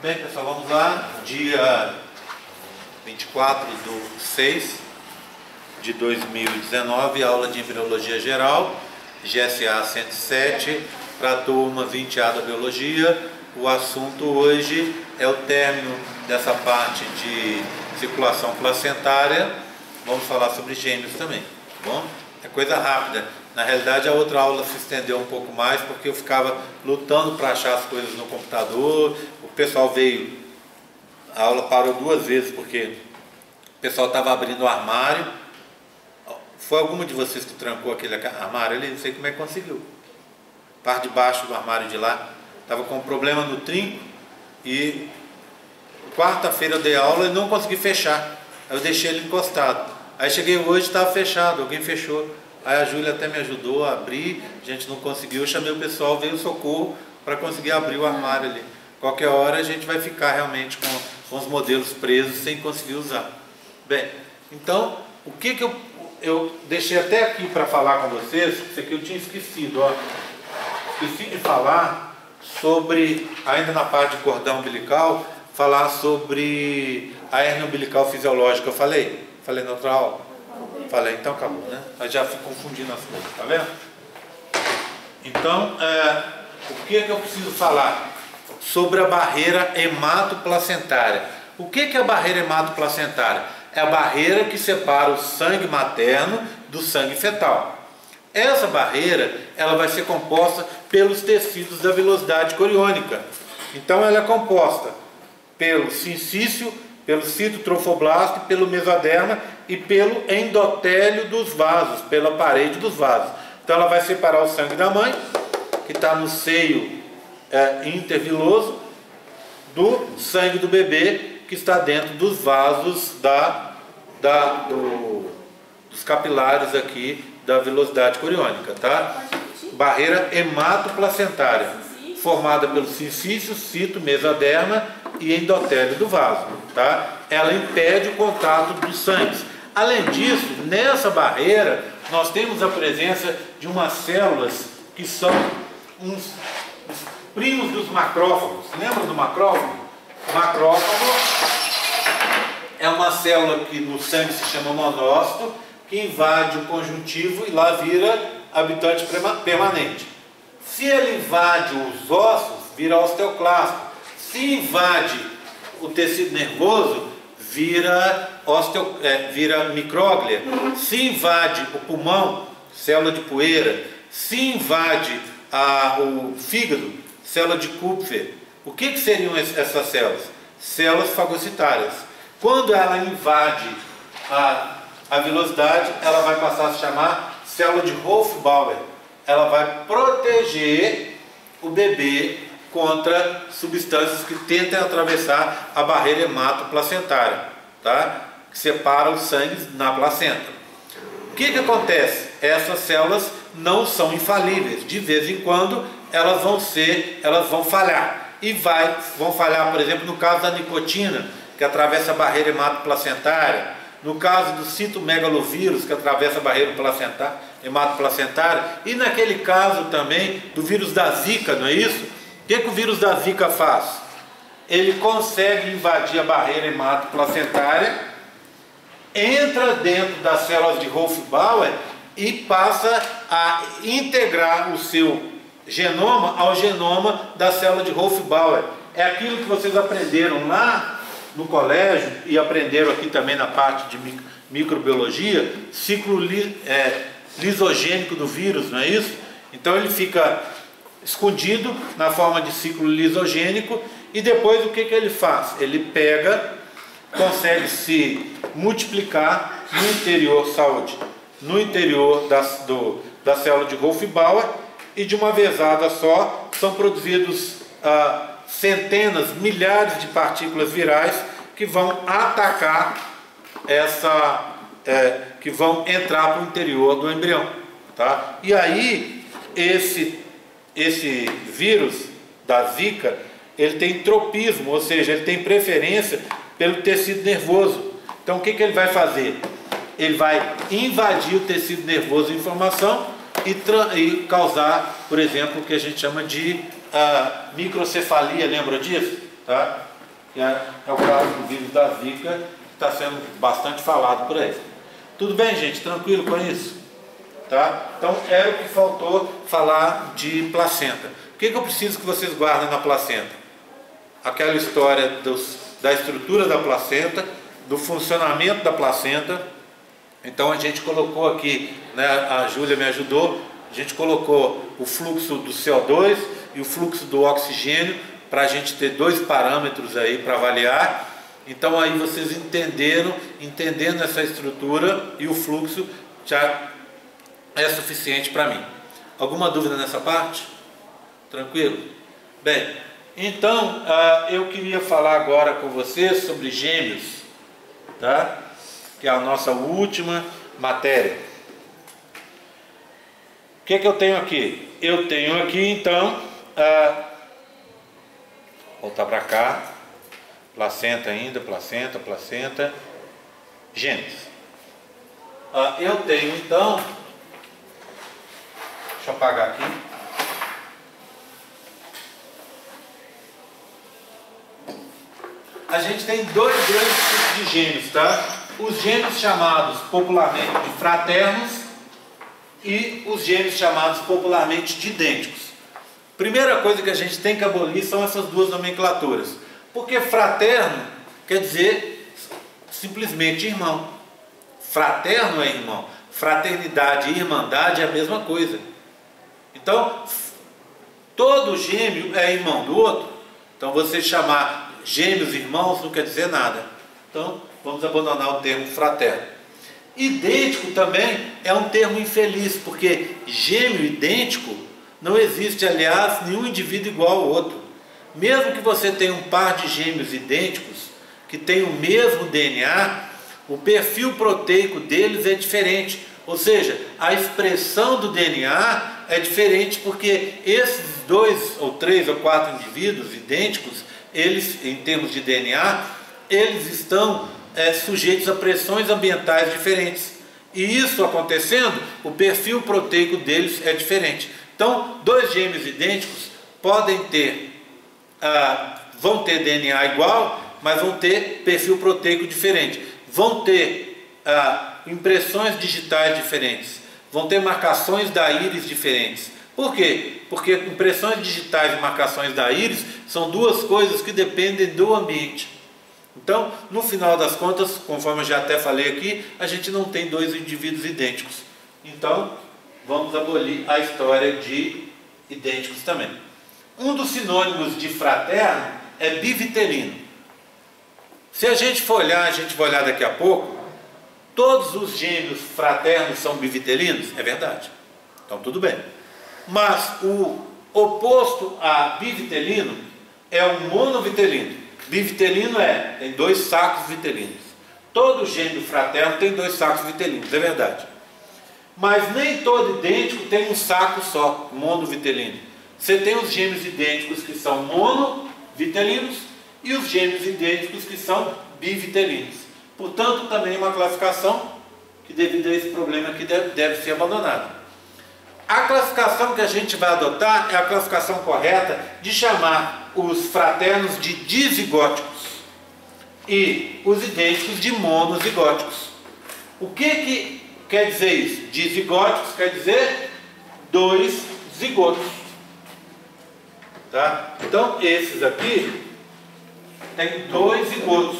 Bem, pessoal, vamos lá. Dia 24/6/2019, aula de Embriologia Geral, GSA 107, para a turma 20A da Biologia. O assunto hoje é o término dessa parte de circulação placentária. Vamos falar sobre gêmeos também, tá bom? É coisa rápida. Na realidade, a outra aula se estendeu um pouco mais, porque eu ficava lutando para achar as coisas no computador. O pessoal veio, a aula parou 2 vezes, porque o pessoal estava abrindo o armário. Foi alguma de vocês que trancou aquele armário ali? Não sei como é que conseguiu. Parte de baixo do armário de lá estava com um problema no trinco, e quarta-feira eu dei aula e não consegui fechar. Aí eu deixei ele encostado. Aí cheguei hoje e estava fechado, alguém fechou. Aí a Júlia até me ajudou a abrir, a gente não conseguiu, eu chamei o pessoal, veio o socorro para conseguir abrir o armário ali. Qualquer hora a gente vai ficar realmente com os modelos presos sem conseguir usar. Bem, então, o que eu deixei até aqui para falar com vocês, isso aqui eu tinha esquecido, ó. Esqueci de falar sobre, ainda na parte de cordão umbilical, falar sobre a hérnia umbilical fisiológica. Eu falei na outra aula? Falei, então acabou, né? Eu já fico confundindo as coisas, tá vendo? Então, o que eu preciso falar? Sobre a barreira hematoplacentária. O que é a barreira hematoplacentária? É a barreira que separa o sangue materno do sangue fetal. Essa barreira, ela vai ser composta pelos tecidos da vilosidade coriônica. Então, ela é composta pelo sincício, pelo citotrofoblasto, pelo mesoderma e pelo endotélio dos vasos, pela parede dos vasos. Então ela vai separar o sangue da mãe, que está no seio interviloso, do sangue do bebê, que está dentro dos vasos dos capilares aqui da vilosidade coriônica, tá? Barreira hematoplacentária, formada pelo sincício, cito, mesoderma e endotélio do vaso, tá? Ela impede o contato dos sangues. Além disso, nessa barreira, nós temos a presença de umas células que são os primos dos macrófagos. Lembra do macrófago? O macrófago é uma célula que no sangue se chama monócito, que invade o conjuntivo e lá vira habitante permanente. Se ele invade os ossos, vira osteoclasto. Se invade o tecido nervoso, vira micróglia. Se invade o pulmão, célula de poeira. Se invade o fígado, célula de Kupfer. O que seriam essas células? Células fagocitárias. Quando ela invade a vilosidade, ela vai passar a se chamar célula de Hofbauer. Ela vai proteger o bebê contra substâncias que tentem atravessar a barreira hematoplacentária, tá? Que separa os sangues na placenta. O que acontece? Essas células não são infalíveis. De vez em quando elas vão falhar. E vão falhar, por exemplo, no caso da nicotina, que atravessa a barreira hematoplacentária, no caso do citomegalovírus, que atravessa a barreira hematoplacentária, e naquele caso também do vírus da Zika, não é isso? O que o vírus da Zika faz? Ele consegue invadir a barreira hematoplacentária, entra dentro das células de Hofbauer e passa a integrar o seu genoma ao genoma da célula de Hofbauer. É aquilo que vocês aprenderam lá no colégio e aprenderam aqui também na parte de microbiologia, ciclo lisogênico do vírus, não é isso? Então ele fica escondido na forma de ciclo lisogênico, e depois o que ele faz? Ele consegue se multiplicar no interior, no interior da célula de Hofbauer, e de uma vezada só são produzidos centenas, milhares de partículas virais que vão atacar que vão entrar para o interior do embrião, tá? E aí esse vírus da Zika, ele tem tropismo, ou seja, ele tem preferência pelo tecido nervoso. Então o que ele vai fazer? Ele vai invadir o tecido nervoso de inflamação e causar, por exemplo, o que a gente chama de microcefalia, lembra disso? Tá? que é o caso do vírus da Zika, que está sendo bastante falado por aí. Tudo bem, gente? Tranquilo com isso? Tá? Então, era o que faltou falar de placenta. O que eu preciso que vocês guardem na placenta? Aquela história da estrutura da placenta, do funcionamento da placenta. Então, a gente colocou aqui, né, a Júlia me ajudou, a gente colocou o fluxo do CO2 e o fluxo do oxigênio, para a gente ter dois parâmetros aí para avaliar. Então aí vocês entendendo essa estrutura e o fluxo já é suficiente para mim. Alguma dúvida nessa parte? Tranquilo? Bem, então eu queria falar agora com vocês sobre gêmeos, tá? Que é a nossa última matéria. O que eu tenho aqui? Eu tenho aqui então, voltar para cá, placenta ainda, placenta, gêmeos. Eu tenho então, deixa eu apagar aqui. A gente tem dois grandes tipos de gêmeos, tá? Os gêmeos chamados popularmente de fraternos e os gêmeos chamados popularmente de idênticos. Primeira coisa que a gente tem que abolir são essas duas nomenclaturas. Porque fraterno quer dizer simplesmente irmão. Fraterno é irmão. Fraternidade e irmandade é a mesma coisa. Então, todo gêmeo é irmão do outro. Então, você chamar gêmeos irmãos não quer dizer nada. Então, vamos abandonar o termo fraterno. Idêntico também é um termo infeliz, porque gêmeo idêntico não existe, aliás, nenhum indivíduo igual ao outro. Mesmo que você tenha um par de gêmeos idênticos, que tenham o mesmo DNA, o perfil proteico deles é diferente. Ou seja, a expressão do DNA é diferente, porque esses 2 ou 3 ou 4 indivíduos idênticos, eles, em termos de DNA, eles estão sujeitos a pressões ambientais diferentes. E isso acontecendo, o perfil proteico deles é diferente. Então, dois gêmeos idênticos podem ter, vão ter DNA igual, mas vão ter perfil proteico diferente. Vão ter impressões digitais diferentes. Vão ter marcações da íris diferentes. Por quê? Porque impressões digitais e marcações da íris são duas coisas que dependem do ambiente. Então, no final das contas, conforme eu já até falei aqui, a gente não tem dois indivíduos idênticos. Então, vamos abolir a história de idênticos também. Um dos sinônimos de fraterno é bivitelino. Se a gente for olhar, a gente vai olhar daqui a pouco, todos os gêmeos fraternos são bivitelinos? É verdade. Então, tudo bem. Mas o oposto a bivitelino é o monovitelino. Bivitelino tem 2 sacos vitelinos. Todo gêmeo fraterno tem 2 sacos vitelinos, é verdade. Mas nem todo idêntico tem um saco só, monovitelino. Você tem os gêmeos idênticos que são monovitelinos e os gêmeos idênticos que são bivitelinos. Portanto, também uma classificação que, devido a esse problema aqui, deve ser abandonada. A classificação que a gente vai adotar é a classificação correta de chamar os fraternos de dizigóticos e os idênticos de monozigóticos. O que quer dizer isso? Dizigóticos quer dizer 2 zigotos. Tá? Então, esses aqui tem 2 zigotos.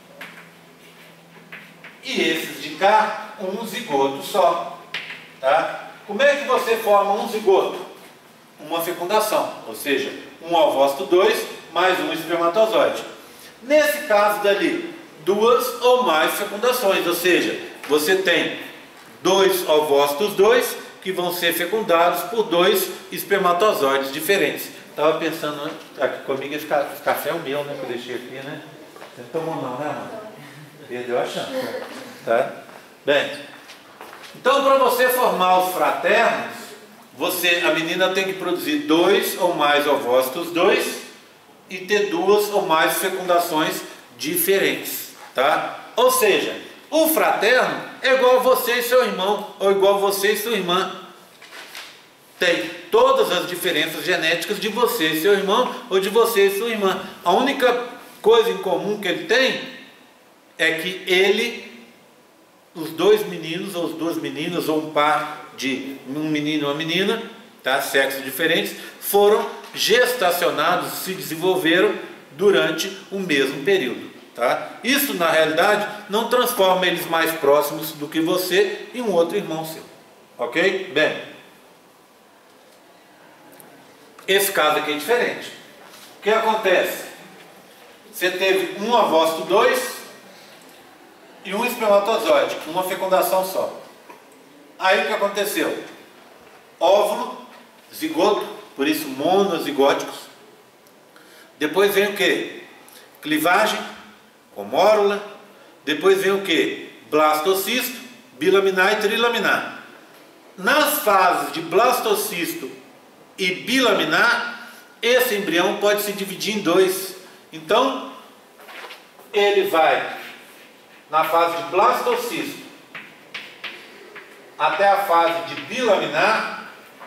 E esses de cá, um zigoto só. Tá? Como é que você forma um zigoto? Uma fecundação, ou seja, um ovócito 2 mais um espermatozoide. Nesse caso dali, 2 ou mais fecundações, ou seja, você tem 2 ovócitos 2 que vão ser fecundados por 2 espermatozoides diferentes. Estava pensando aqui comigo, esse café é o meu, né, que eu deixei aqui, né? Você não tomou não, né, mano? Perdeu a chance, né? Tá? Bem, então para você formar os fraternos, a menina tem que produzir 2 ou mais ovócitos 2 e ter 2 ou mais fecundações diferentes, tá? Ou seja, o fraterno é igual a você e seu irmão, ou igual a você e sua irmã. Tem todas as diferenças genéticas de você e seu irmão, ou de você e sua irmã. A única coisa em comum que ele tem é que os dois meninos, ou as duas meninas, ou um par de um menino e uma menina, tá? Sexos diferentes, foram gestacionados, se desenvolveram durante o mesmo período. Tá? Isso, na realidade, não transforma eles mais próximos do que você e um outro irmão seu. Ok? Bem, esse caso aqui é diferente. O que acontece? Você teve um ovócito 2 e um espermatozoide, uma fecundação só. Aí o que aconteceu? Óvulo, zigoto, por isso monozigóticos. Depois vem o que? Clivagem, com mórula. Depois vem o que? Blastocisto, bilaminar e trilaminar. Nas fases de blastocisto e bilaminar, esse embrião pode se dividir em dois. Então, ele vai na fase de blastocisto até a fase de bilaminar.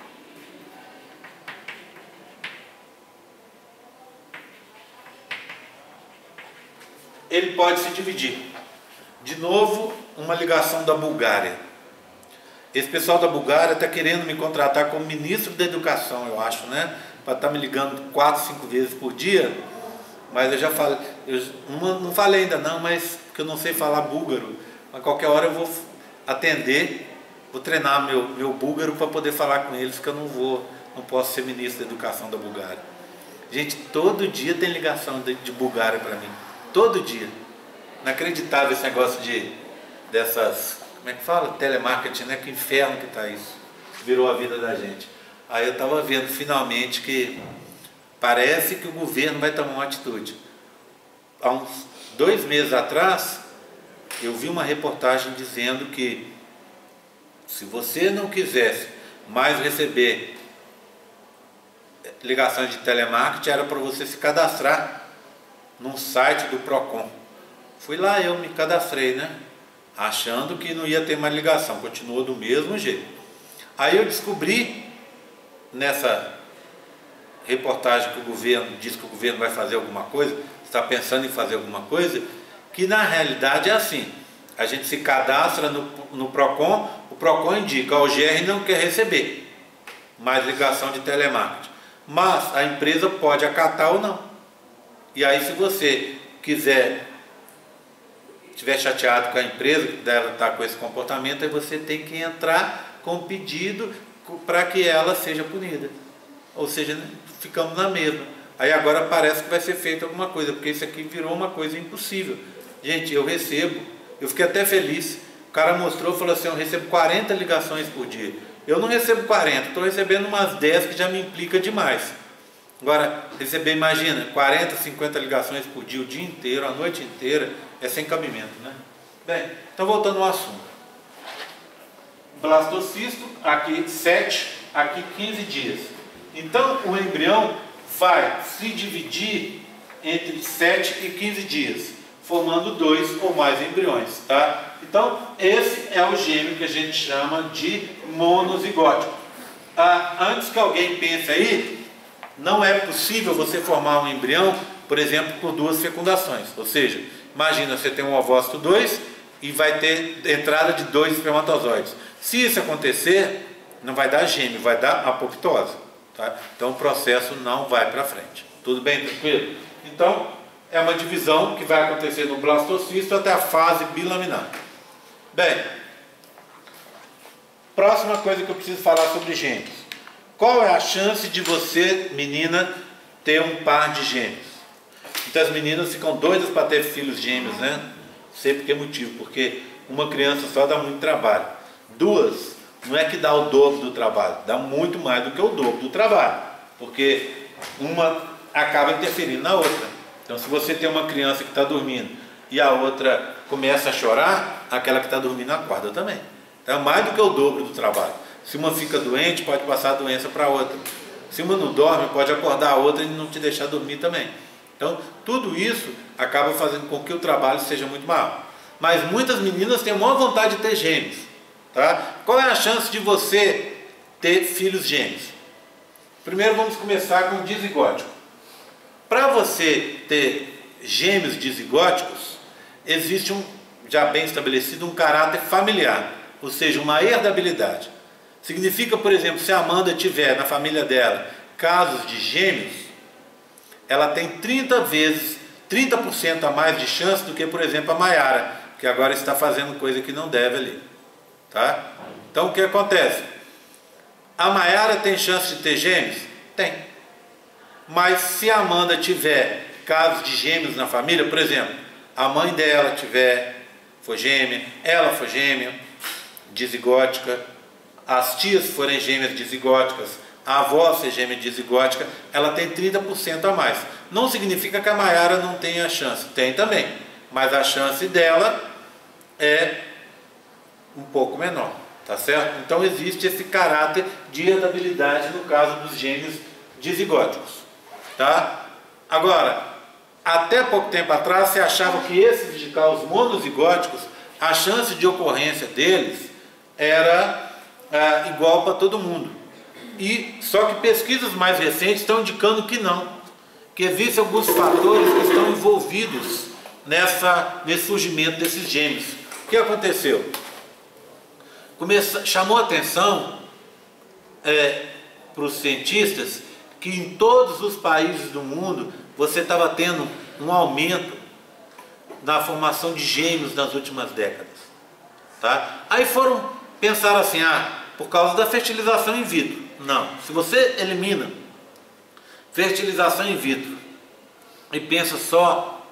Ele pode se dividir. De novo, uma ligação da Bulgária. Esse pessoal da Bulgária está querendo me contratar como ministro da educação, eu acho, né? Para estar me ligando 4, 5 vezes por dia. Mas eu já falei, eu não falei ainda não, mas porque eu não sei falar búlgaro. Mas qualquer hora eu vou atender, vou treinar meu búlgaro para poder falar com eles, que eu não posso ser ministro da educação da Bulgária. Gente, todo dia tem ligação de Bulgária para mim. Todo dia. Inacreditável esse negócio dessas, como é que fala? Telemarketing, né? Que inferno que está isso. Virou a vida da gente. Aí eu estava vendo finalmente que parece que o governo vai tomar uma atitude. Há uns 2 meses atrás, eu vi uma reportagem dizendo que se você não quisesse mais receber ligações de telemarketing, era para você se cadastrar num site do Procon. Fui lá, eu me cadastrei, né? Achando que não ia ter mais ligação, continuou do mesmo jeito. Aí eu descobri, nessa reportagem que o governo diz que o governo vai fazer alguma coisa, está pensando em fazer alguma coisa, que na realidade é assim: a gente se cadastra no Procon, o Procon indica, o GR não quer receber mais ligação de telemarketing, mas a empresa pode acatar ou não. E aí, se você quiser, estiver chateado com a empresa, que dela está com esse comportamento, aí você tem que entrar com pedido para que ela seja punida. Ou seja, né, ficamos na mesma. Aí agora parece que vai ser feito alguma coisa, porque isso aqui virou uma coisa impossível. Gente, eu fiquei até feliz. O cara mostrou, falou assim: eu recebo 40 ligações por dia. Eu não recebo 40, estou recebendo umas 10 que já me implica demais. Agora, receber, imagina, 40, 50 ligações por dia, o dia inteiro, a noite inteira, é sem cabimento, né? Bem, então voltando ao assunto. Blastocisto, aqui 7, aqui 15 dias. Então, o embrião vai se dividir entre 7 e 15 dias, formando 2 ou mais embriões, tá? Então, esse é o gêmeo que a gente chama de monozigótico. Antes que alguém pense aí, não é possível você formar um embrião, por exemplo, por 2 fecundações. Ou seja, imagina, você tem um ovócito 2 e vai ter entrada de 2 espermatozoides. Se isso acontecer, não vai dar gêmeo, vai dar apoptose. Tá? Então o processo não vai para frente. Tudo bem, tranquilo? Então, é uma divisão que vai acontecer no blastocisto até a fase bilaminar. Bem, próxima coisa que eu preciso falar sobre gêmeos. Qual é a chance de você, menina, ter um par de gêmeos? Então as meninas ficam doidas para ter filhos gêmeos, né? Não sei por que motivo, porque uma criança só dá muito trabalho. 2, não é que dá o dobro do trabalho, dá muito mais do que o dobro do trabalho, porque uma acaba interferindo na outra. Então, se você tem uma criança que está dormindo e a outra começa a chorar, aquela que está dormindo acorda também. Então, é mais do que o dobro do trabalho. Se uma fica doente, pode passar a doença para a outra. Se uma não dorme, pode acordar a outra e não te deixar dormir também. Então, tudo isso acaba fazendo com que o trabalho seja muito maior. Mas muitas meninas têm a maior vontade de ter gêmeos. Tá? Qual é a chance de você ter filhos gêmeos? Primeiro vamos começar com o dizigótico. Para você ter gêmeos dizigóticos, existe já bem estabelecido um caráter familiar, ou seja, uma herdabilidade. Significa, por exemplo, se a Amanda tiver na família dela casos de gêmeos, ela tem 30% a mais de chance do que, por exemplo, a Maiara, que agora está fazendo coisa que não deve ali. Tá? Então, o que acontece? A Maiara tem chance de ter gêmeos? Tem. Mas se a Amanda tiver casos de gêmeos na família, por exemplo, a mãe dela for gêmea, ela for gêmea, dizigótica, as tias forem gêmeas dizigóticas, a avó ser gêmea dizigótica, ela tem 30% a mais. Não significa que a Maiara não tenha chance, tem também, mas a chance dela é um pouco menor, tá certo? Então existe esse caráter de herdabilidade no caso dos gêmeos dizigóticos, tá? Agora, até pouco tempo atrás se achava que esses de cá, os monozigóticos, a chance de ocorrência deles era igual para todo mundo. E só que pesquisas mais recentes estão indicando que não, que existem alguns fatores que estão envolvidos nesse surgimento desses gêmeos. O que aconteceu? Chamou a atenção para os cientistas que em todos os países do mundo você estava tendo um aumento na formação de gêmeos nas últimas décadas. Tá? Aí pensaram assim, por causa da fertilização in vitro. Não, se você elimina fertilização in vitro e pensa só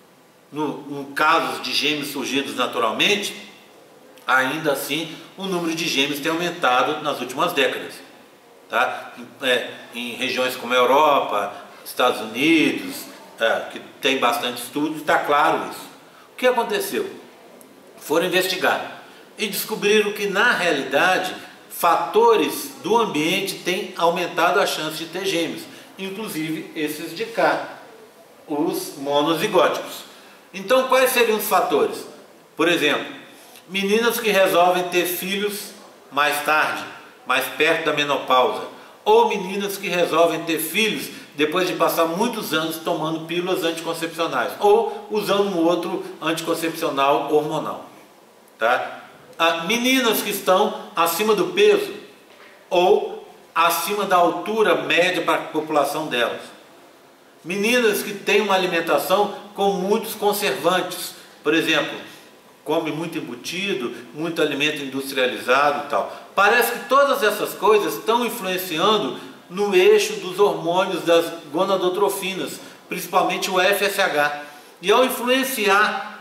no casos de gêmeos surgidos naturalmente, ainda assim o número de gêmeos tem aumentado nas últimas décadas. Tá? Em regiões como a Europa, Estados Unidos, que tem bastante estudo, está claro isso. O que aconteceu? Foram investigar e descobriram que na realidade fatores do ambiente têm aumentado a chance de ter gêmeos, inclusive esses de cá, os monozigóticos. Então quais seriam os fatores? Por exemplo, meninas que resolvem ter filhos mais tarde, mais perto da menopausa, ou meninas que resolvem ter filhos depois de passar muitos anos tomando pílulas anticoncepcionais, ou usando um outro anticoncepcional hormonal. Tá? Meninas que estão acima do peso, ou acima da altura média para a população delas. Meninas que têm uma alimentação com muitos conservantes, por exemplo, come muito embutido, muito alimento industrializado e tal. Parece que todas essas coisas estão influenciando no eixo dos hormônios das gonadotrofinas, principalmente o FSH. E ao influenciar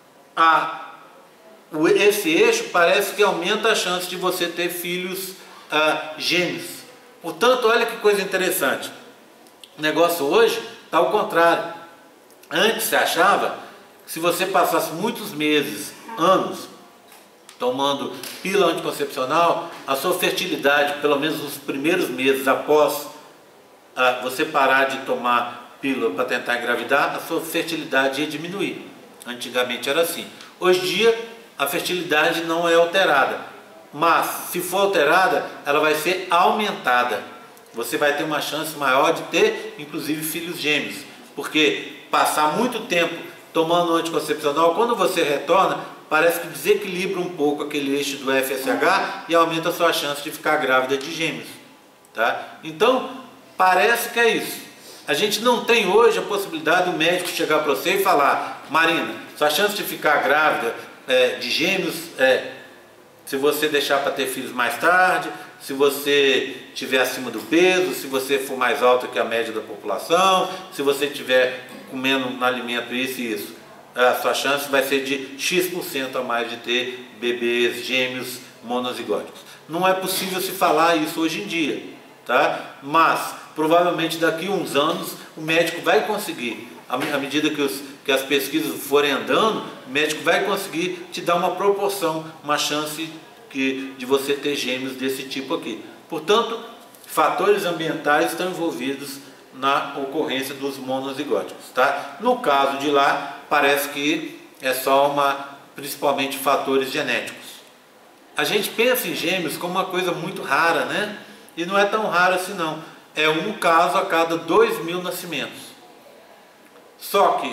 esse eixo, parece que aumenta a chance de você ter filhos gêmeos. Portanto, olha que coisa interessante. O negócio hoje está ao contrário. Antes se achava que se você passasse muitos meses, anos, tomando pílula anticoncepcional, a sua fertilidade, pelo menos nos primeiros meses após você parar de tomar pílula para tentar engravidar, a sua fertilidade ia diminuir. Antigamente era assim. Hoje em dia, a fertilidade não é alterada, mas se for alterada, ela vai ser aumentada. Você vai ter uma chance maior de ter, inclusive, filhos gêmeos, porque passar muito tempo tomando anticoncepcional, quando você retorna, parece que desequilibra um pouco aquele eixo do FSH e aumenta a sua chance de ficar grávida de gêmeos. Tá? Então, parece que é isso. A gente não tem hoje a possibilidade do médico chegar para você e falar: Marina, sua chance de ficar grávida de gêmeos se você deixar para ter filhos mais tarde, se você estiver acima do peso, se você for mais alto que a média da população, se você estiver comendo um alimento isso e isso, a sua chance vai ser de X% a mais de ter bebês gêmeos monozigóticos. Não é possível se falar isso hoje em dia, tá? Mas provavelmente daqui a uns anos o médico vai conseguir, à medida que as pesquisas forem andando, o médico vai conseguir te dar uma proporção, uma chance de você ter gêmeos desse tipo aqui. Portanto, fatores ambientais estão envolvidos na ocorrência dos monozigóticos. Tá? No caso de lá, parece que é só principalmente fatores genéticos. A gente pensa em gêmeos como uma coisa muito rara, né? E não é tão raro assim não. É um caso a cada 2.000 nascimentos. Só que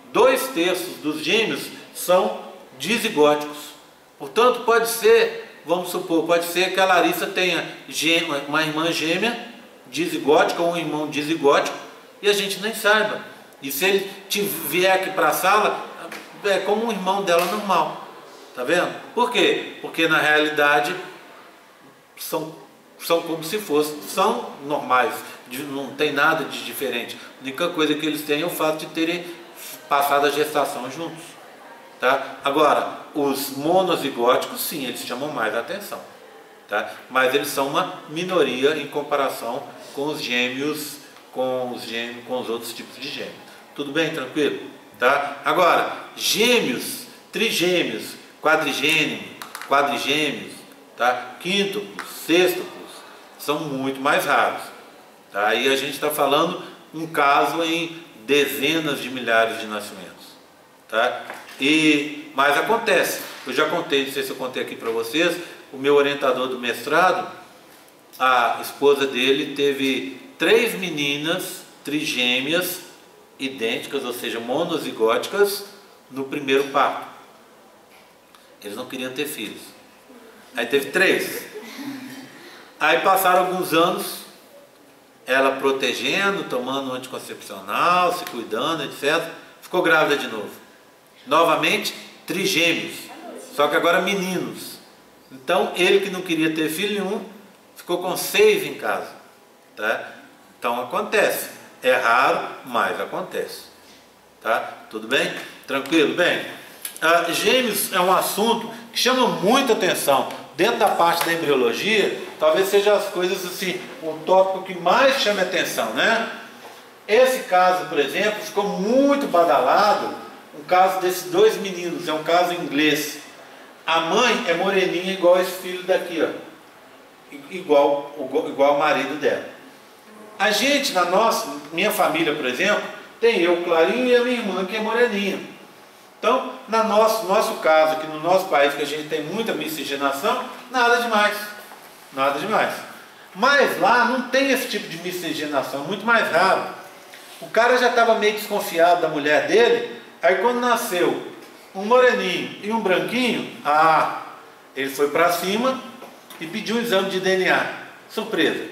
2/3 dos gêmeos são dizigóticos. Portanto, pode ser, vamos supor, pode ser que a Larissa tenha uma irmã gêmea dizigótica ou um irmão dizigótico e a gente nem saiba. E se ele vier aqui para a sala, é como um irmão dela normal. Tá vendo? Por quê? Porque na realidade são como se fossem, são normais, não tem nada de diferente. A única coisa que eles têm é o fato de terem passado a gestação juntos. Tá? Agora, os monozigóticos, sim, eles chamam mais atenção. Tá? Mas eles são uma minoria em comparação com os gêmeos, com os outros tipos de gêmeos. Tudo bem? Tranquilo? Tá? Agora, gêmeos, trigêmeos, quadrigêmeos, tá? Quíntuplos, sextuplos, são muito mais raros. Tá? Aí a gente está falando um caso em dezenas de milhares de nascimentos. Tá? Mas acontece, eu já contei, não sei se eu contei aqui para vocês, o meu orientador do mestrado, a esposa dele teve 3 meninas trigêmeas idênticas, ou seja, monozigóticas, no primeiro parto. Eles não queriam ter filhos. Aí teve 3. Aí passaram alguns anos, ela protegendo, tomando anticoncepcional, se cuidando, etc. Ficou grávida de novo. Novamente, trigêmeos, só que agora meninos. Então, ele que não queria ter filho nenhum, ficou com 6 em casa. Tá? Então, acontece. É raro, mas acontece. Tá? Tudo bem? Tranquilo? Bem, gêmeos é um assunto que chama muita atenção. Dentro da parte da embriologia, talvez seja as coisas assim, o tópico que mais chama atenção, né? Esse caso, por exemplo, ficou muito badalado. O caso desses 2 meninos, é um caso inglês. A mãe é moreninha igual esse filho daqui, ó. Igual o marido dela. A gente, minha família, por exemplo, tem eu, Clarinho, e a minha irmã, que é moreninha. Então, no nosso caso, aqui no nosso país, que a gente tem muita miscigenação, nada demais. Nada demais. Mas lá não tem esse tipo de miscigenação, muito mais raro. O cara já estava meio desconfiado da mulher dele. Aí quando nasceu um moreninho e um branquinho, ele foi para cima e pediu um exame de DNA. Surpresa.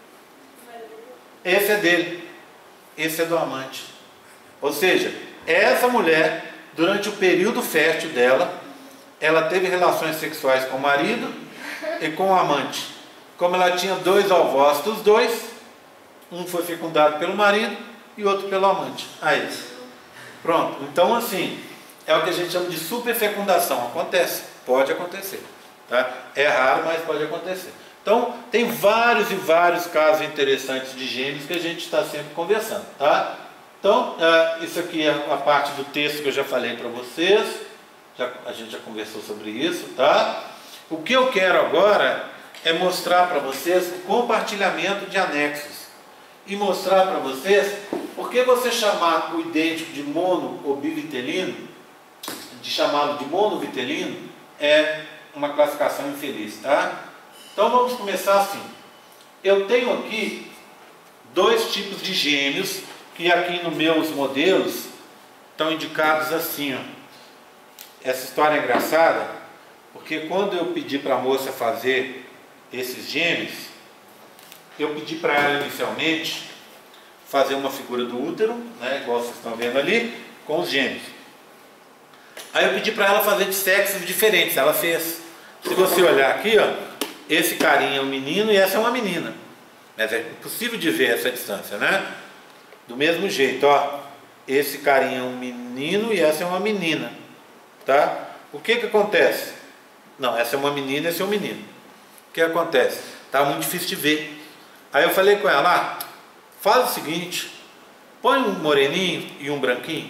Esse é dele. Esse é do amante. Ou seja, essa mulher, durante o período fértil dela, ela teve relações sexuais com o marido e com o amante. Como ela tinha 2 ovócitos dos 2, um foi fecundado pelo marido e outro pelo amante. Aí. Pronto, então assim, é o que a gente chama de superfecundação. Acontece, pode acontecer. Tá? É raro, mas pode acontecer. Então, tem vários e vários casos interessantes de gêmeos que a gente está sempre conversando. Tá? Então, isso aqui é a parte do texto que eu já falei para vocês. A gente já conversou sobre isso. Tá? O que eu quero agora é mostrar para vocês o compartilhamento de anexos. E mostrar para vocês por que você chamar o idêntico de mono ou bivitelino, de chamá-lo de monovitelino, é uma classificação infeliz, tá? Então vamos começar assim. Eu tenho aqui 2 tipos de gêmeos, que aqui nos meus modelos estão indicados assim, ó. Essa história é engraçada, porque quando eu pedi para a moça fazer esses gêmeos, eu pedi para ela inicialmente fazer uma figura do útero, né, igual vocês estão vendo ali, com os gêmeos. Aí eu pedi para ela fazer de sexos diferentes, ela fez. Se você olhar aqui, ó, esse carinha é um menino e essa é uma menina. Mas é impossível de ver essa distância, né? Do mesmo jeito, ó, esse carinha é um menino e essa é uma menina, tá? O que que acontece? Não, essa é uma menina e esse é um menino. O que acontece? Tá muito difícil de ver. Aí eu falei com ela, faz o seguinte, põe um moreninho e um branquinho.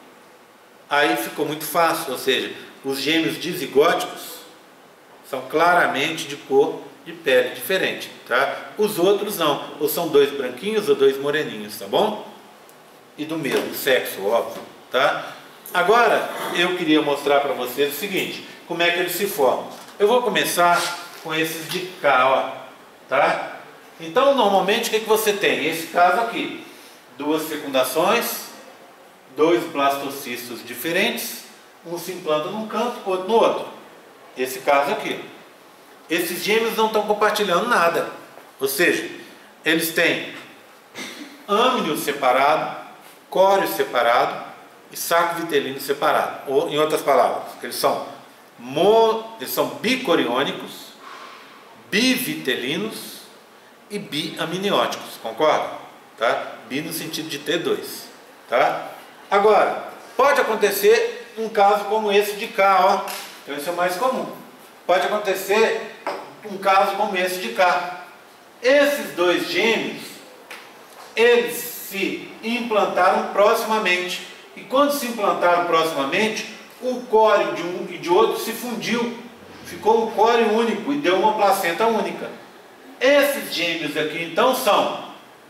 Aí ficou muito fácil, ou seja, os gêmeos dizigóticos são claramente de cor de pele diferente, tá? Os outros não, ou são 2 branquinhos ou 2 moreninhos, tá bom? E do mesmo sexo, óbvio, tá? Agora, eu queria mostrar para vocês o seguinte, como é que eles se formam. Eu vou começar com esses de cá, ó, tá? Então, normalmente, o que você tem? Esse caso aqui, 2 fecundações, dois blastocistos diferentes, um se implanta num canto, outro no outro. Esse caso aqui. Esses gêmeos não estão compartilhando nada. Ou seja, eles têm âmnio separado, córeo separado e saco vitelino separado. Ou, em outras palavras, eles são bicoriônicos, bivitelinos e biamnióticos, concorda? Tá? Bi no sentido de ter dois. Tá? Agora, pode acontecer um caso como esse de cá, ó. Então esse é o mais comum. Pode acontecer um caso como esse de cá. Esses dois gêmeos, eles se implantaram proximamente. E quando se implantaram proximamente, o córeo de um e de outro se fundiu. Ficou um córeo único e deu uma placenta única. Esses gêmeos aqui, então, são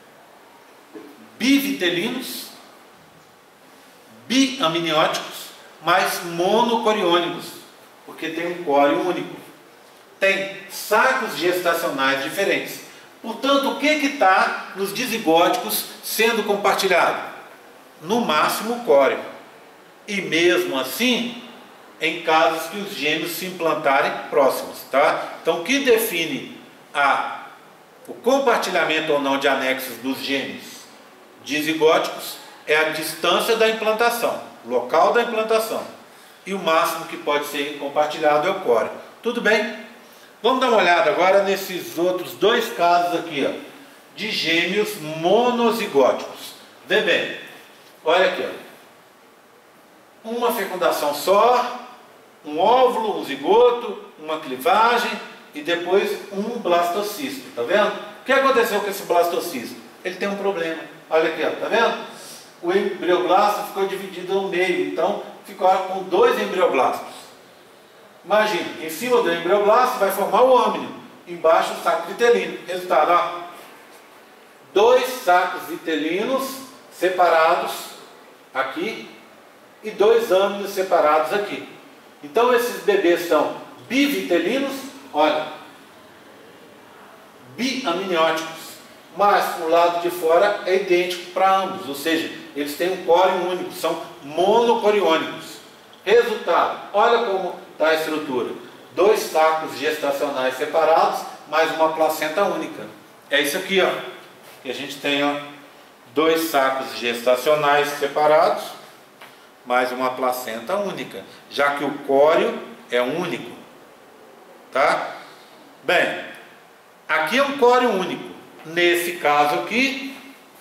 bivitelinos, biamnióticos, mas monocoriônicos, porque tem um córeo único. Tem sacos gestacionais diferentes. Portanto, o que está nos dizigóticos sendo compartilhado? No máximo o córeo. E mesmo assim, em casos que os gêmeos se implantarem próximos. Tá? Então, o que define o compartilhamento ou não de anexos dos gêmeos dizigóticos é a distância da implantação, local da implantação. E o máximo que pode ser compartilhado é o córeo. Tudo bem? Vamos dar uma olhada agora nesses outros dois casos aqui, ó, de gêmeos monozigóticos. Vê bem, olha aqui, ó. Uma fecundação só, um óvulo, um zigoto, uma clivagem e depois um blastocisto, tá vendo? O que aconteceu com esse blastocisto? Ele tem um problema, olha aqui, ó, tá vendo? O embrioblasto ficou dividido no meio, então ficou com dois embrioblastos. Imagine, em cima do embrioblasto vai formar o âmnio, embaixo o saco vitelino. Resultado, ó, dois sacos vitelinos separados aqui e dois âmnios separados aqui. Então esses bebês são bivitelinos, olha, biamnióticos, mas o lado de fora é idêntico para ambos, ou seja, eles têm um córeo único, são monocoriônicos. Resultado, olha como está a estrutura: dois sacos gestacionais separados, mais uma placenta única. É isso aqui, ó, que a gente tem, ó, dois sacos gestacionais separados, mais uma placenta única, já que o córeo é único. Tá? Bem, aqui é um córeo único. Nesse caso aqui,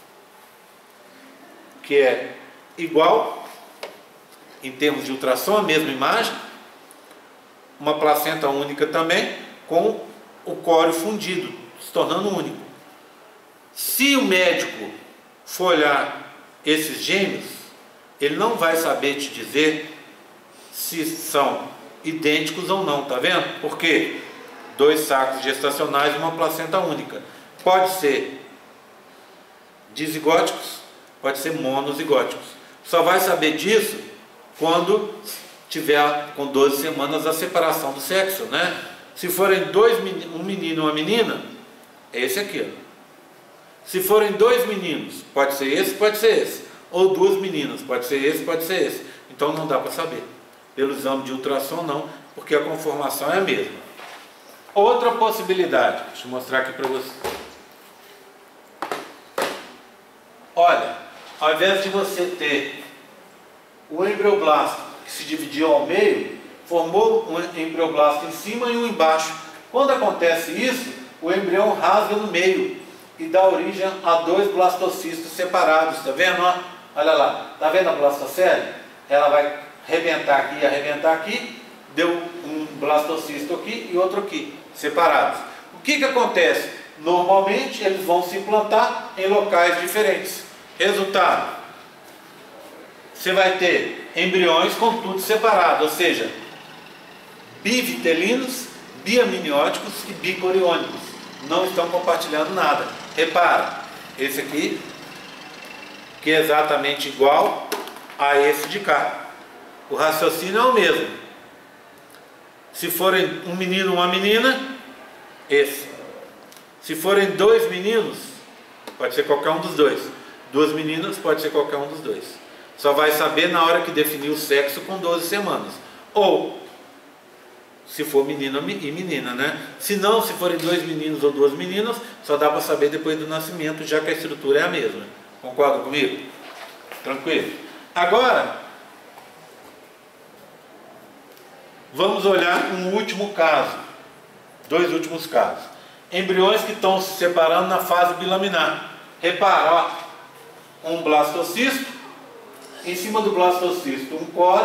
que é igual em termos de ultrassom, a mesma imagem, uma placenta única também, com o córeo fundido, se tornando único. Se o médico for olhar esses gêmeos, ele não vai saber te dizer se são idênticos ou não, tá vendo? Por quê? Dois sacos gestacionais e uma placenta única. Pode ser dizigóticos, pode ser monozigóticos. Só vai saber disso quando tiver com 12 semanas a separação do sexo, né? Se forem um menino e uma menina, é esse aqui, ó. Se forem dois meninos, pode ser esse, pode ser esse. Ou duas meninas, pode ser esse, pode ser esse. Então não dá para saber. Pelo exame de ultrassom não, porque a conformação é a mesma. Outra possibilidade, deixa eu mostrar aqui para você. Olha, ao invés de você ter o embrioblasto que se dividiu ao meio, formou um embrioblasto em cima e um embaixo. Quando acontece isso, o embrião rasga no meio e dá origem a dois blastocistos separados, tá vendo? Olha lá, tá vendo a blastocele? Ela vai arrebentar aqui, deu um blastocisto aqui e outro aqui, separados. O que acontece? Normalmente eles vão se implantar em locais diferentes. Resultado, você vai ter embriões com tudo separado, ou seja, bivitelinos, biamnióticos e bicoriônicos. Não estão compartilhando nada. Repara, esse aqui, que é exatamente igual a esse de cá. O raciocínio é o mesmo. Se forem um menino e uma menina, esse. Se forem dois meninos, pode ser qualquer um dos dois. Duas meninas, pode ser qualquer um dos dois. só vai saber na hora que definir o sexo com 12 semanas. Ou, se for menino e menina, né? Se não, se forem 2 meninos ou 2 meninas, só dá para saber depois do nascimento, já que a estrutura é a mesma. Concorda comigo? Tranquilo? Agora, vamos olhar um último caso. 2 últimos casos. Embriões que estão se separando na fase bilaminar. Repara, ó, um blastocisto, em cima do blastocisto um core,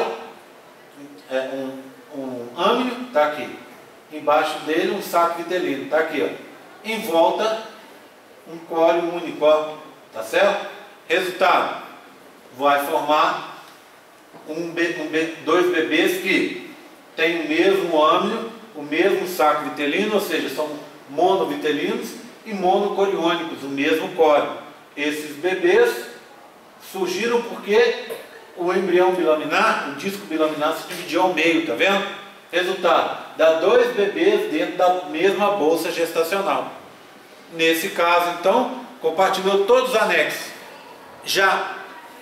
um âmnio, está aqui. Embaixo dele um saco vitelino, está aqui, ó. Em volta um core único, ó, tá certo? Resultado, vai formar 2 bebês que têm o mesmo âmnio, o mesmo saco vitelino, ou seja, são monovitelinos e monocoriônicos, o mesmo core. Esses bebês surgiram porque o embrião bilaminar, o disco bilaminar se dividiu ao meio, tá vendo? Resultado, dá 2 bebês dentro da mesma bolsa gestacional. Nesse caso, então, compartilhou todos os anexos. Já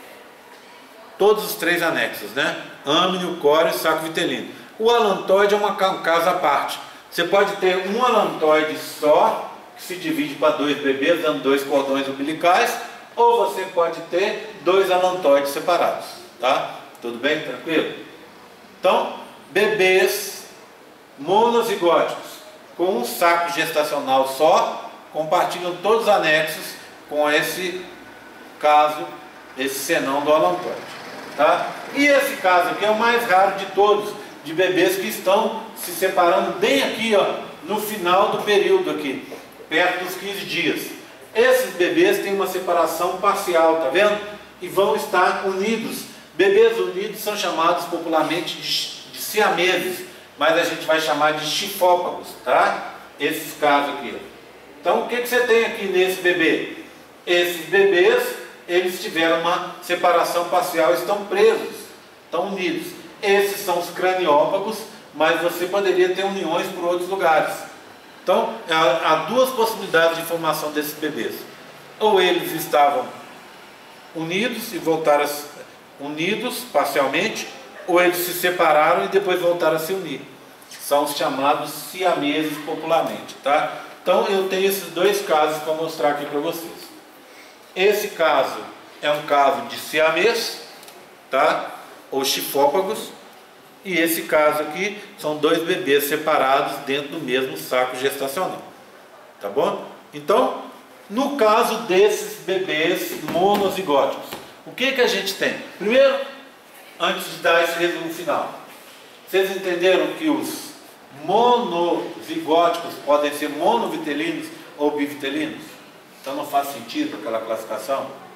todos os 3 anexos, né? Âmnio, core e saco vitelino. O alantoide é um caso à parte. Você pode ter um alantoide só, que se divide para 2 bebês, dando 2 cordões umbilicais, ou você pode ter 2 alantoides separados, tá? Tudo bem? Tranquilo? Então, bebês monozigóticos com um saco gestacional só, compartilham todos os anexos com esse caso, esse senão do alantoide, tá? E esse caso aqui é o mais raro de todos, de bebês que estão se separando bem aqui, ó, no final do período aqui, perto dos 15 dias. Esses bebês têm uma separação parcial, tá vendo? E vão estar unidos. Bebês unidos são chamados popularmente de siameses, mas a gente vai chamar de chifópagos, tá? Esses casos aqui, ó. Então, o que você tem aqui nesse bebê? Esses bebês, eles tiveram uma separação parcial, estão presos, estão unidos. Esses são os craniópagos, mas você poderia ter uniões por outros lugares. Então, há 2 possibilidades de formação desses bebês. Ou eles estavam unidos e voltaram unidos parcialmente, ou eles se separaram e depois voltaram a se unir. São os chamados siameses popularmente, tá? Então, eu tenho esses 2 casos para mostrar aqui para vocês. Esse caso é um caso de siamês, tá? Ou chifópagos. E esse caso aqui são 2 bebês separados dentro do mesmo saco gestacional, tá bom? Então, no caso desses bebês monozigóticos, o que a gente tem? Primeiro, antes de dar esse resumo final, vocês entenderam que os monozigóticos podem ser monovitelinos ou bivitelinos? Então não faz sentido aquela classificação.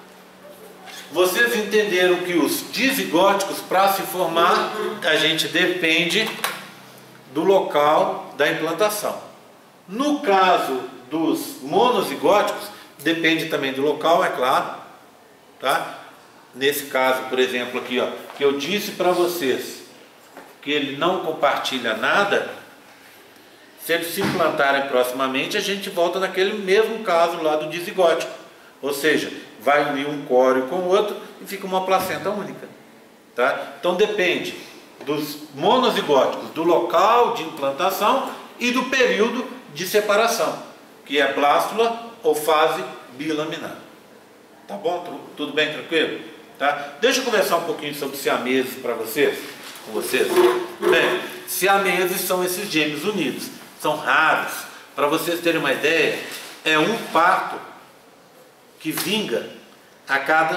Vocês entenderam que os dizigóticos, para se formar, a gente depende do local da implantação. No caso dos monozigóticos, depende também do local, é claro, tá? Nesse caso, por exemplo, aqui, ó, que eu disse para vocês que ele não compartilha nada, se eles se implantarem proximamente, a gente volta naquele mesmo caso lá do dizigótico. Ou seja, vai unir um córeo com o outro e fica uma placenta única, tá? Então depende dos monozigóticos, do local de implantação e do período de separação, que é blástula ou fase bilaminar. Tá bom? Tudo bem, tranquilo? Tá? Deixa eu conversar um pouquinho sobre siameses para vocês, com vocês. Bem, siameses são esses gêmeos unidos, são raros. Para vocês terem uma ideia, é um parto que vinga a cada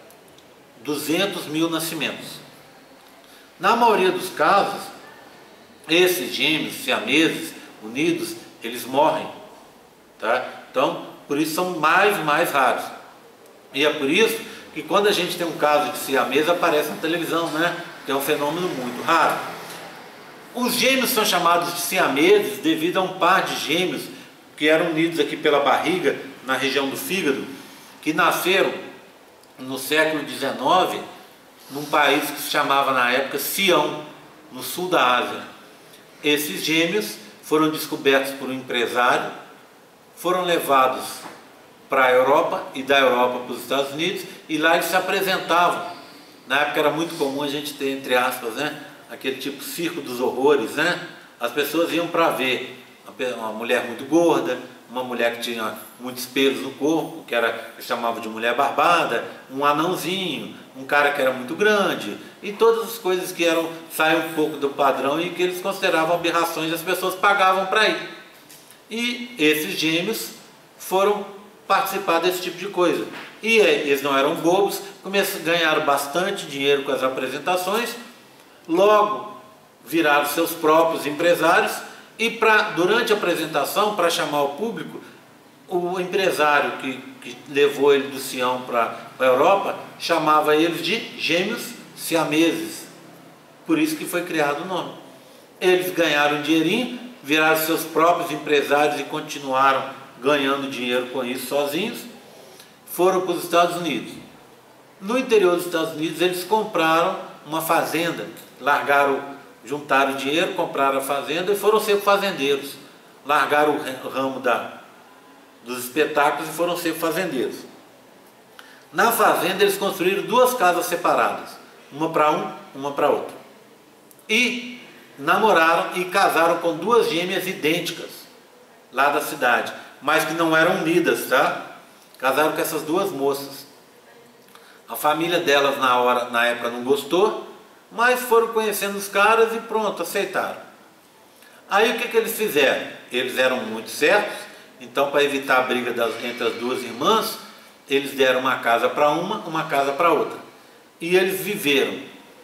200 mil nascimentos. Na maioria dos casos, esses gêmeos siameses unidos, eles morrem, tá? Então, por isso são mais raros. E é por isso que quando a gente tem um caso de siamês, aparece na televisão, né? Que é um fenômeno muito raro. Os gêmeos são chamados de siameses devido a um par de gêmeos que eram unidos aqui pela barriga, na região do fígado, que nasceram no século XIX, num país que se chamava na época Sião, no sul da Ásia. Esses gêmeos foram descobertos por um empresário, foram levados para a Europa e da Europa para os Estados Unidos, e lá eles se apresentavam Na época era muito comum a gente ter, entre aspas, né, aquele tipo circo dos horrores, né? As pessoas iam para ver uma mulher muito gorda, uma mulher que tinha muitos pelos no corpo, que chamava de mulher barbada, um anãozinho, um cara que era muito grande, e todas as coisas que saem um pouco do padrão e que eles consideravam aberrações, as pessoas pagavam para ir. E esses gêmeos foram participar desse tipo de coisa. E eles não eram bobos, ganharam bastante dinheiro com as apresentações, logo viraram seus próprios empresários e durante a apresentação, para chamar o público, o empresário que levou ele do Sião para a Europa, chamava eles de gêmeos siameses. Por isso que foi criado o nome. Eles ganharam um dinheirinho, viraram seus próprios empresários e continuaram ganhando dinheiro com isso sozinhos. Foram para os Estados Unidos. No interior dos Estados Unidos eles compraram uma fazenda, juntaram dinheiro, compraram a fazenda e foram ser fazendeiros. Largaram o ramo dos espetáculos e foram ser fazendeiros. Na fazenda eles construíram 2 casas separadas, uma para uma para outra. E namoraram e casaram com 2 gêmeas idênticas lá da cidade, mas que não eram unidas, tá? Casaram com essas 2 moças. A família delas na época não gostou, mas foram conhecendo os caras e pronto, aceitaram. Aí o que eles fizeram? Eles eram muito certos, então para evitar a briga entre as 2 irmãs, eles deram uma casa para uma casa para outra. E eles viveram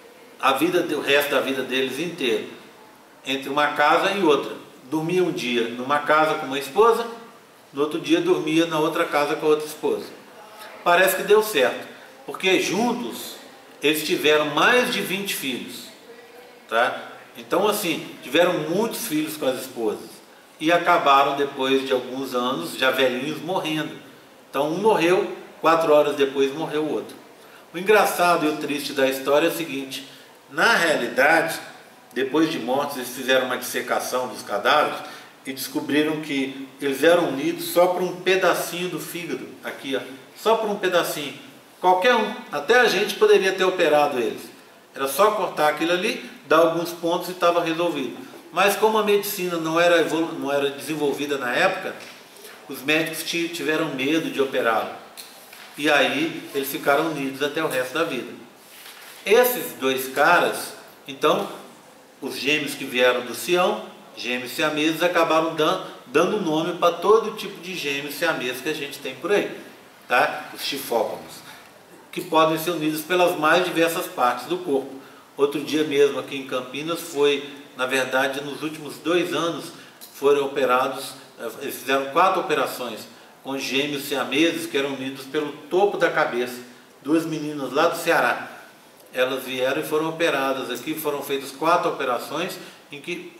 o resto da vida deles inteiro entre uma casa e outra. Dormia um dia numa casa com uma esposa, no outro dia dormia na outra casa com a outra esposa. Parece que deu certo, porque juntos eles tiveram mais de 20 filhos, tá? Então assim, tiveram muitos filhos com as esposas e acabaram depois de alguns anos, já velhinhos, morrendo. Então um morreu, 4 horas depois morreu o outro. O engraçado e o triste da história é o seguinte: na realidade, depois de mortos, eles fizeram uma dissecação dos cadáveres e descobriram que eles eram unidos só por um pedacinho do fígado, aqui ó, só por um pedacinho. Qualquer um, até a gente poderia ter operado eles. Era só cortar aquilo ali, dar alguns pontos e estava resolvido. Mas como a medicina não era desenvolvida na época, os médicos tiveram medo de operá-lo. E aí eles ficaram unidos até o resto da vida. Esses 2 caras, então, os gêmeos que vieram do Sião, gêmeos siameses, acabaram dando nome para todo tipo de gêmeos siameses que a gente tem por aí, tá? Os chifópamos, que podem ser unidos pelas mais diversas partes do corpo. Outro dia mesmo aqui em Campinas na verdade, nos últimos 2 anos foram operados, eles fizeram 4 operações com gêmeos siameses que eram unidos pelo topo da cabeça. 2 meninas lá do Ceará. Elas vieram e foram operadas aqui, foram feitas 4 operações em que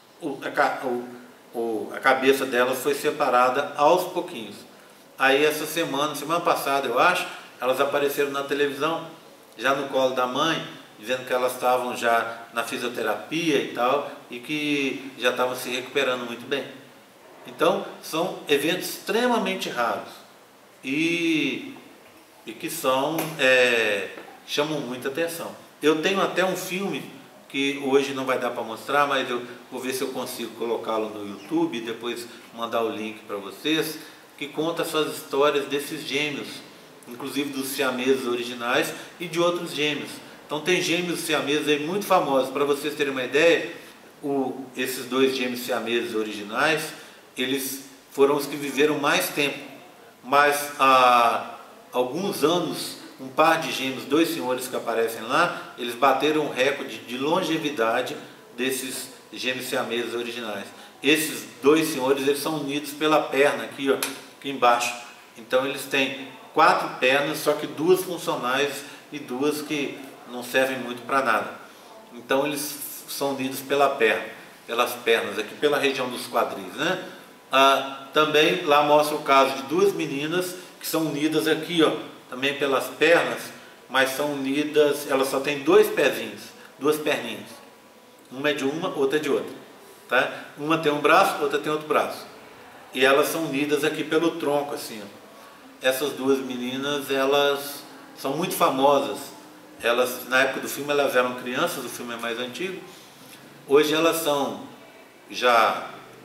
a cabeça delas foi separada aos pouquinhos. Aí essa semana passada eu acho, elas apareceram na televisão, já no colo da mãe, dizendo que elas estavam já na fisioterapia e tal, e que já estavam se recuperando muito bem. Então, são eventos extremamente raros e que chamam muita atenção. Eu tenho até um filme que hoje não vai dar para mostrar, mas eu vou ver se eu consigo colocá-lo no YouTube e depois mandar o link para vocês, que conta essas histórias desses gêmeos, inclusive dos siameses originais e de outros gêmeos. Então tem gêmeos siameses aí muito famosos. Para vocês terem uma ideia, esses 2 gêmeos siameses originais, eles foram os que viveram mais tempo. Mas há alguns anos, um par de gêmeos, 2 senhores que aparecem lá, eles bateram o recorde de longevidade desses gêmeos siameses originais. Esses 2 senhores, eles são unidos pela perna aqui, ó, aqui embaixo. Então eles têm 4 pernas, só que 2 funcionais e 2 que não servem muito para nada. Então eles são unidos pelas pernas, aqui pela região dos quadris, né? Também lá mostra o caso de 2 meninas que são unidas aqui, ó, também pelas pernas, mas são unidas, elas só têm 2 pezinhos, 2 perninhas. Uma é de uma, outra é de outra, tá? Uma tem um braço, outra tem outro braço. E elas são unidas aqui pelo tronco, assim, ó. Essas 2 meninas, elas são muito famosas Elas, na época do filme, elas eram crianças, o filme é mais antigo. Hoje elas são já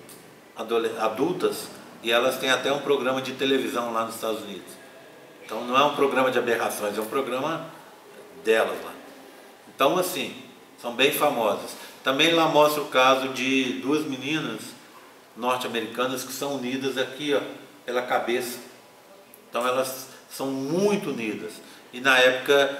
adultas e elas têm até um programa de televisão lá nos Estados Unidos. Então não é um programa de aberrações, é um programa delas lá. Então assim, são bem famosas. Também lá mostra o caso de duas meninas norte-americanas que são unidas aqui, ó, pela cabeça. Então elas são muito unidas. E na época,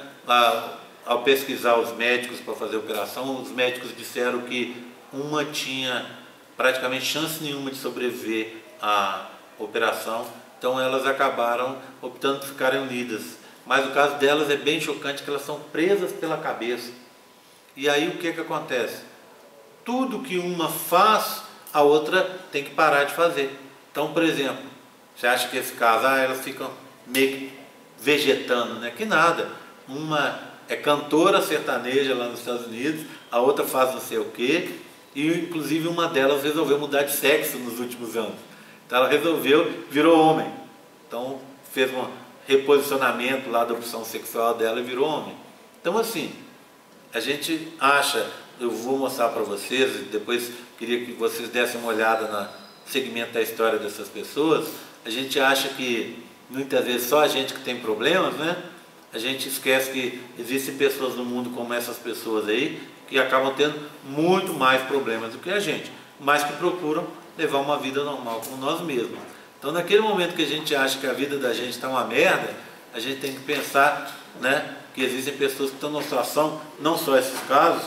ao pesquisar os médicos para fazer a operação, os médicos disseram que uma tinha praticamente chance nenhuma de sobreviver à operação, então elas acabaram optando por ficarem unidas. Mas o caso delas é bem chocante, que elas são presas pela cabeça. E aí o que acontece? Tudo que uma faz, a outra tem que parar de fazer. Então, por exemplo, você acha que esse caso, elas ficam meio que vegetando, né? Que nada. Uma é cantora sertaneja lá nos Estados Unidos, a outra faz não sei o quê, e inclusive uma delas resolveu mudar de sexo nos últimos anos. Então ela resolveu, virou homem. Então fez um reposicionamento lá da opção sexual dela e virou homem. Então assim, a gente acha, eu vou mostrar para vocês, depois queria que vocês dessem uma olhada no segmento da história dessas pessoas. A gente acha que muitas vezes só a gente que tem problemas, né? A gente esquece que existem pessoas no mundo como essas pessoas aí, que acabam tendo muito mais problemas do que a gente, mas que procuram levar uma vida normal como nós mesmos. Então naquele momento que a gente acha que a vida da gente está uma merda, a gente tem que pensar, né, que existem pessoas que estão numa situação, não só esses casos,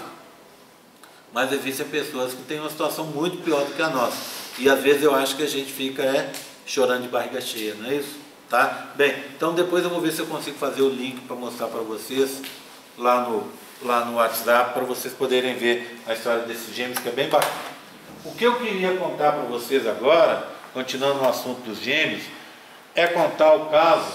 mas existem pessoas que têm uma situação muito pior do que a nossa. E às vezes eu acho que a gente fica chorando de barriga cheia, não é isso? Tá? Bem, então depois eu vou ver se eu consigo fazer o link para mostrar para vocês lá no WhatsApp, para vocês poderem ver a história desses gêmeos, que é bem bacana. O que eu queria contar para vocês agora, continuando no assunto dos gêmeos, é contar o caso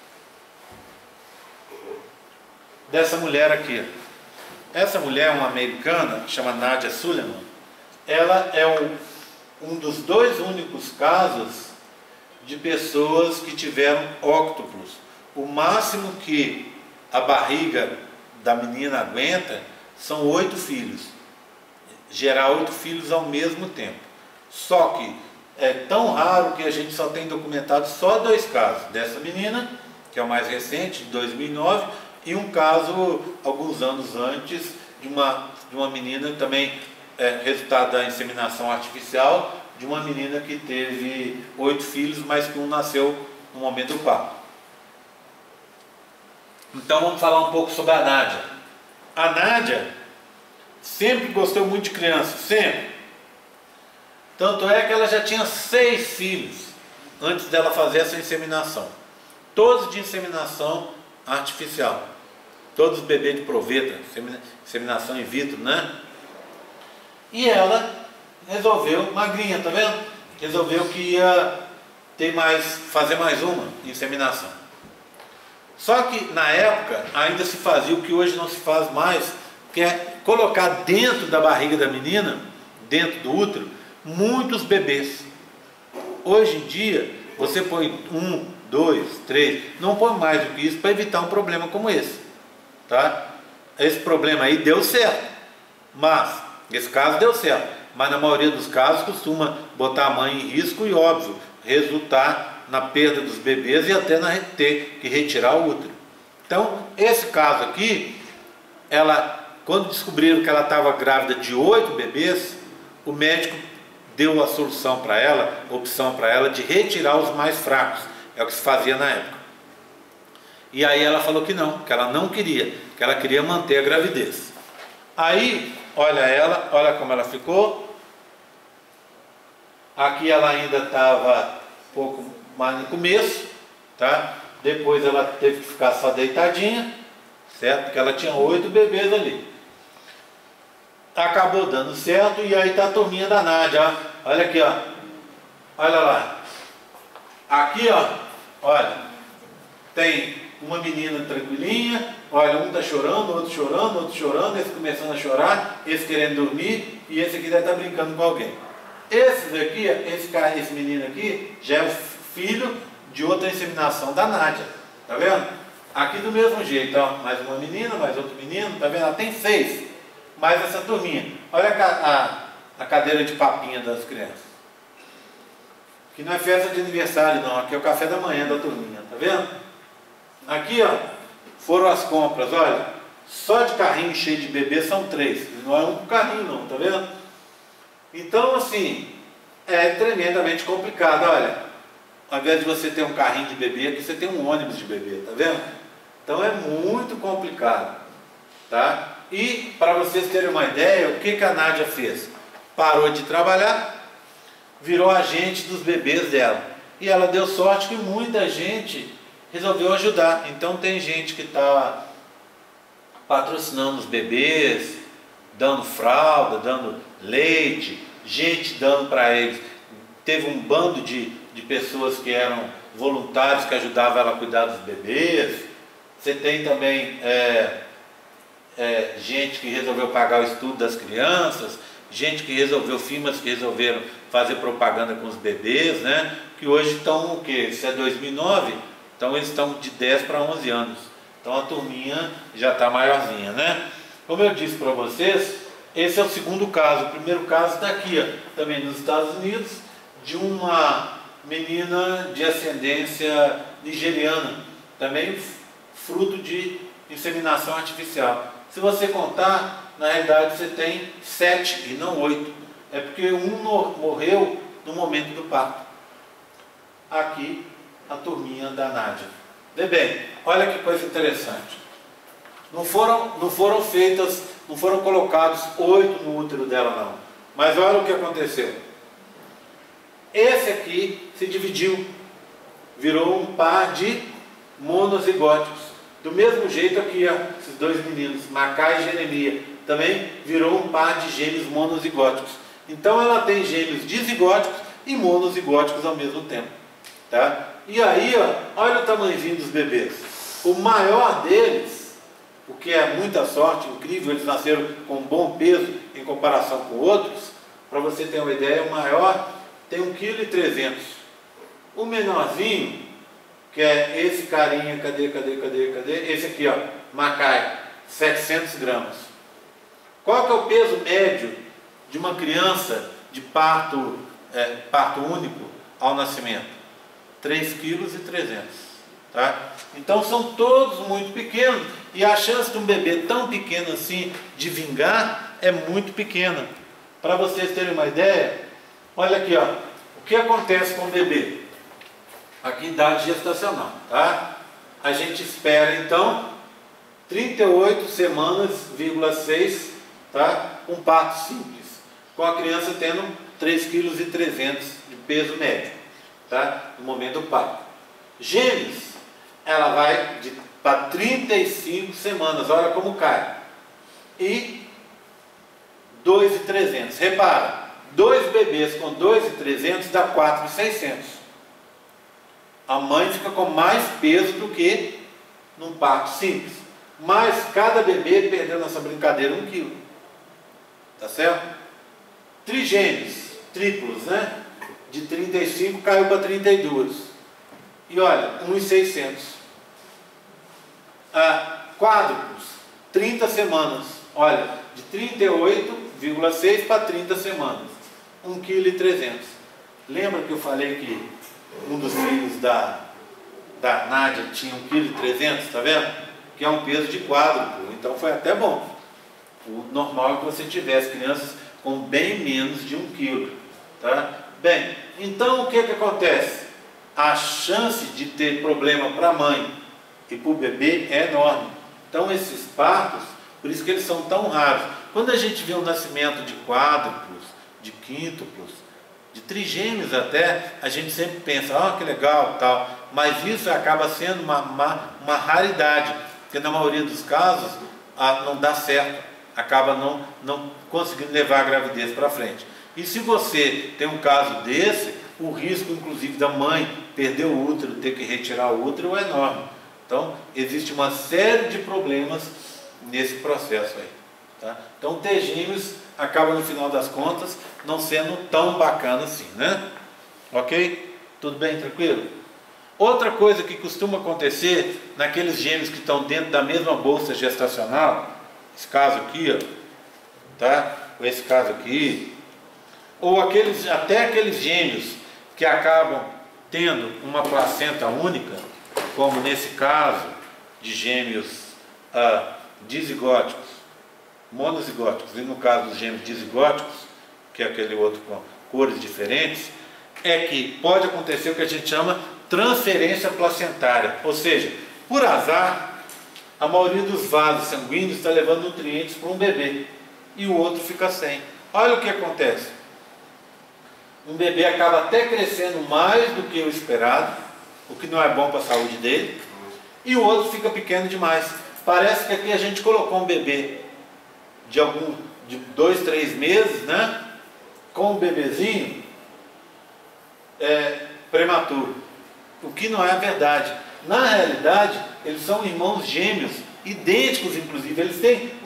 dessa mulher aqui. Essa mulher é uma americana, chama Nadia Suleiman. Ela é um dos dois únicos casos de pessoas que tiveram óctuplos. O máximo que a barriga da menina aguenta são 8 filhos. Gerar 8 filhos ao mesmo tempo. Só que é tão raro que a gente só tem documentado só 2 casos. Dessa menina, que é o mais recente, de 2009, e um caso alguns anos antes de uma menina também, resultado da inseminação artificial, de uma menina que teve 8 filhos, mas que um nasceu no momento do parto. Então vamos falar um pouco sobre a Nádia. A Nádia sempre gostou muito de criança, sempre. Tanto é que ela já tinha 6 filhos antes dela fazer essa inseminação. Todos de inseminação artificial. Todos bebês de proveta, inseminação in vitro, né? E ela resolveu, magrinha, tá vendo? Resolveu que ia fazer mais uma inseminação. Só que na época ainda se fazia o que hoje não se faz mais, que é colocar dentro da barriga da menina, dentro do útero, muitos bebês. Hoje em dia você põe 1, 2, 3, não põe mais do que isso para evitar um problema como esse, tá? Esse problema aí deu certo, mas esse caso deu certo. Mas na maioria dos casos costuma botar a mãe em risco e, óbvio, resultar na perda dos bebês e até ter que retirar o útero. Então, esse caso aqui, quando descobriram que ela estava grávida de 8 bebês, o médico deu a solução para ela, a opção para ela de retirar os mais fracos. É o que se fazia na época. E aí ela falou que ela não queria, que ela queria manter a gravidez. Aí, olha como ela ficou. Aqui ela ainda estava um pouco mais no começo, tá? Depois ela teve que ficar só deitadinha, certo? Porque ela tinha 8 bebês ali. Acabou dando certo e aí tá a turminha da Nádia, ó. Olha aqui, ó. Olha lá. Aqui, ó, olha, tem uma menina tranquilinha, olha, um tá chorando, outro chorando, outro chorando, esse começando a chorar, esse querendo dormir, e esse aqui deve estar brincando com alguém. Esse daqui, esse menino aqui, já é o filho de outra inseminação da Nádia, tá vendo? Aqui do mesmo jeito, ó, mais uma menina, mais outro menino, tá vendo? Ela tem 6, mais essa turminha. Olha a cadeira de papinha das crianças. Aqui não é festa de aniversário não, aqui é o café da manhã da turminha, tá vendo? Aqui, ó, foram as compras, olha, só de carrinho cheio de bebê são 3, não é um carrinho não, tá vendo? Então, assim, é tremendamente complicado, olha, ao invés de você ter um carrinho de bebê, aqui você tem um ônibus de bebê, tá vendo? Então é muito complicado, tá? E, para vocês terem uma ideia, o que a Nádia fez? Parou de trabalhar, virou agente dos bebês dela. E ela deu sorte que muita gente resolveu ajudar. Então tem gente que está patrocinando os bebês, dando fralda, dando leite, gente dando para eles. Teve um bando de pessoas que eram voluntários que ajudavam ela a cuidar dos bebês. Você tem também gente que resolveu pagar o estudo das crianças, gente que resolveu, firmas que resolveram fazer propaganda com os bebês, né? Que hoje estão o quê? Isso é 2009, então eles estão de 10 para 11 anos. Então a turminha já está maiorzinha, né? Como eu disse para vocês, esse é o segundo caso. O primeiro caso está aqui, ó, também nos Estados Unidos, de uma menina de ascendência nigeriana, também fruto de inseminação artificial. Se você contar, na realidade você tem 7 e não 8. É porque um morreu no momento do parto. Aqui a turminha da Nádia. Vê bem, olha que coisa interessante. Não foram feitas, não foram colocados 8 no útero dela não. Mas olha o que aconteceu. Esse aqui se dividiu, virou um par de monozigóticos. Do mesmo jeito aqui, ó, esses dois meninos, Macá e Jeremias, também virou um par de gêmeos monozigóticos. Então ela tem gêmeos dizigóticos e monozigóticos ao mesmo tempo, tá? E aí, ó, olha o tamanhozinho dos bebês. O maior deles, o que é muita sorte, incrível, eles nasceram com bom peso em comparação com outros. Para você ter uma ideia, o maior tem 1,3 kg. O menorzinho, que é esse carinha, cadê? Esse aqui, ó, Macai, 700 gramas. Qual que é o peso médio de uma criança de parto único ao nascimento? 3,3 kg, tá? Então são todos muito pequenos e a chance de um bebê tão pequeno assim de vingar é muito pequena. Para vocês terem uma ideia, olha aqui, ó, o que acontece com o bebê? Aqui idade gestacional, tá? A gente espera então 38 semanas,6, tá? Um parto simples, com a criança tendo 3,3 kg de peso médio, tá? No momento do parto. Gêmeos, ela vai para 35 semanas, olha como cai. E 2,300. Repara, 2 bebês com 2,300 dá 4,600. A mãe fica com mais peso do que num parto simples. Mas cada bebê perdeu nessa brincadeira 1 kg. Tá certo? Trigêmeos, triplos, né? De 35 caiu para 32. E olha, 1,600. Quádruplos, 30 semanas. Olha, de 38,6 para 30 semanas. 1,3 kg. Lembra que eu falei que um dos filhos da Nádia tinha 1,3 kg, tá vendo? Que é um peso de quádruplo, então foi até bom. O normal é que você tivesse crianças com bem menos de 1 kg, tá? Bem, então o que acontece? A chance de ter problema para a mãe e para o bebê é enorme. Então esses partos, por isso que eles são tão raros. Quando a gente vê o nascimento de quádruplos, de quíntuplos, de trigêmeos até, a gente sempre pensa, que legal, tal, mas isso acaba sendo uma raridade, porque na maioria dos casos não dá certo, acaba não conseguindo levar a gravidez para frente. E se você tem um caso desse, o risco inclusive da mãe perder o útero, ter que retirar o útero é enorme. Então existe uma série de problemas nesse processo aí, tá? Então ter gêmeos acaba no final das contas não sendo tão bacana assim, né? Ok? Tudo bem, tranquilo? Outra coisa que costuma acontecer naqueles gêmeos que estão dentro da mesma bolsa gestacional, esse caso aqui, ó, tá? Ou esse caso aqui, ou até aqueles gêmeos que acabam tendo uma placenta única, como nesse caso de gêmeos dizigóticos, monozigóticos, e no caso dos gêmeos dizigóticos, que é aquele outro com cores diferentes, é que pode acontecer o que a gente chama transferência placentária, ou seja, por azar, a maioria dos vasos sanguíneos está levando nutrientes para um bebê e o outro fica sem. Olha o que acontece. Um bebê acaba até crescendo mais do que o esperado, o que não é bom para a saúde dele, e o outro fica pequeno demais. Parece que aqui a gente colocou um bebê de 2, 3 meses, né? Com um bebezinho prematuro, o que não é verdade. Na realidade, eles são irmãos gêmeos, idênticos inclusive, eles